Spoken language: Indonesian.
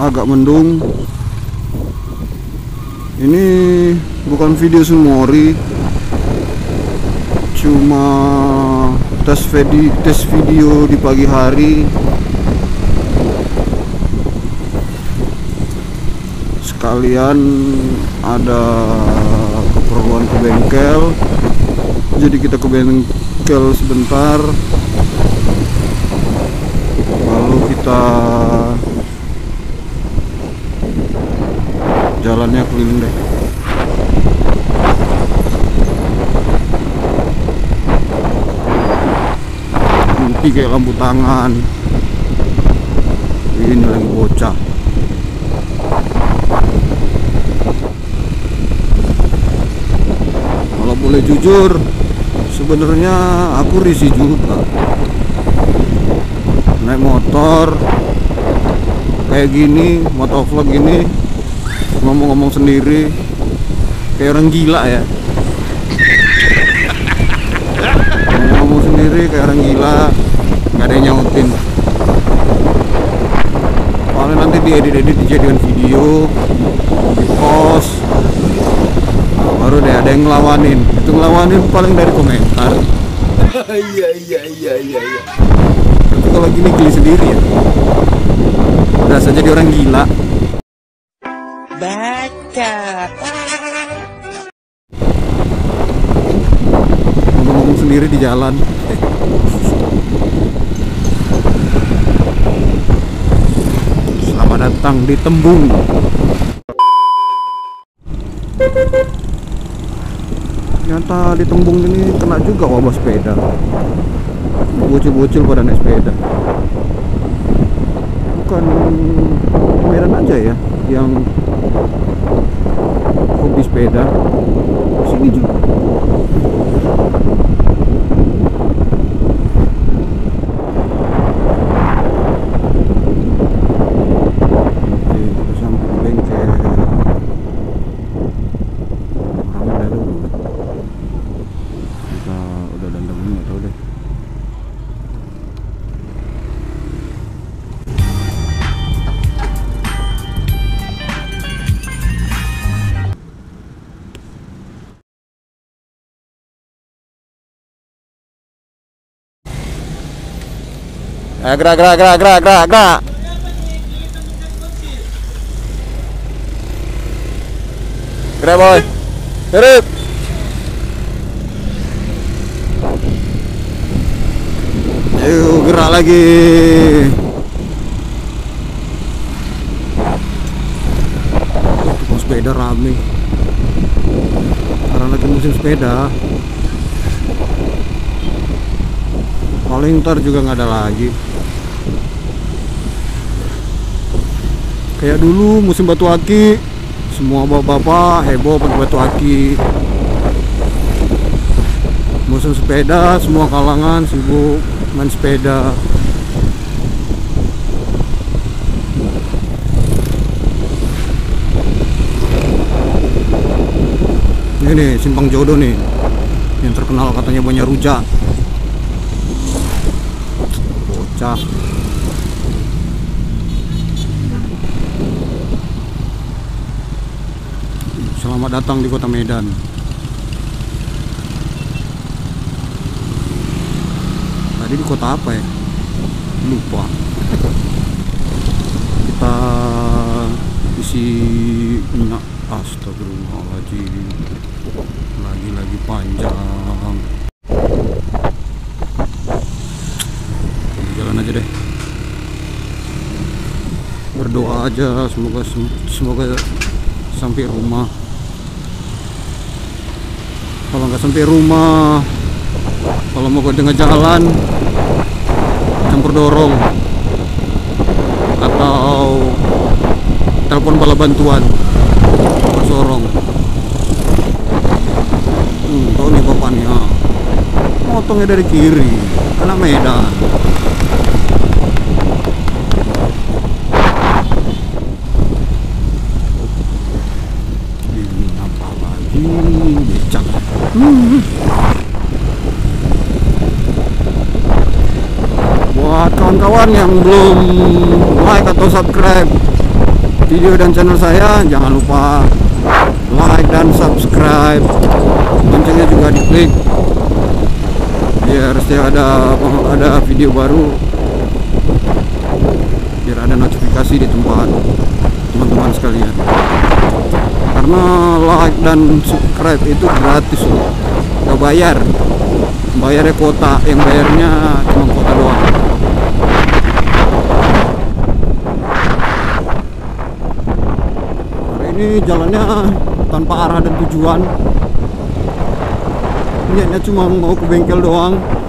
agak mendung. Ini bukan video Sunmori, cuma tes video di pagi hari. Sekalian ada keperluan ke bengkel, jadi kita ke bengkel sebentar, lalu kita jalannya keliling deh. Putih kayak lampu tangan. Ini lagi bocah. Kalau boleh jujur, sebenarnya aku risih juga naik motor kayak gini, motovlog gini, ngomong-ngomong sendiri kayak orang gila ya. Ngomong sendiri kayak orang gila, nggak ada yang nyautin. Paling nanti diedit-edit dijadikan video, di post, nah, baru deh ada yang ngelawanin. Itu ngelawanin paling dari komentar. Iya. Tapi kalau gini geli sendiri ya, berasa jadi orang gila. Baca. Ngomong sendiri di jalan. Selamat datang di Tembung. Ternyata di Tembung ini kena juga wabah sepeda. Bocil-bocil pada naik sepeda. Bukan Medan aja ya yang hobi sepeda, sini juga. Oke, kita sampai di bengkel. Ramai dah dulu. Kita udah dandangin, nggak tahu deh. Gerak. Gerak boy. Gerak. Ayo gerak lagi. Tukang sepeda rame. Karena lagi musim sepeda. Paling ntar juga nggak ada lagi. Kayak dulu musim batu aki, semua bapak-bapak heboh pakai batu aki. Musim sepeda, semua kalangan sibuk main sepeda. Ini nih simpang jodoh nih, yang terkenal katanya banyak rujak. Bocah. Selamat datang di kota Medan. Tadi di kota apa ya? Lupa. Kita isi minyak. Astagfirullahaladzim. Lagi panjang. Jalan aja deh. Berdoa aja semoga sampai rumah. Kalau nggak sampai rumah, kalau mau ke tengah jalan, campur dorong atau telepon bala bantuan, sorong. Tahu nih bapaknya, motongnya dari kiri, kena Medan. Ini apa lagi? Becak. Buat kawan-kawan yang belum like atau subscribe, video dan channel saya, jangan lupa like dan subscribe, loncengnya juga diklik biar setiap ada video baru, biar ada notifikasi di tempat teman-teman sekalian. Karena like dan subscribe itu gratis loh, gak bayar. Bayarnya kuota, yang bayarnya cuma kuota doang. Hari ini jalannya tanpa arah dan tujuan, niatnya cuma mau ke bengkel doang.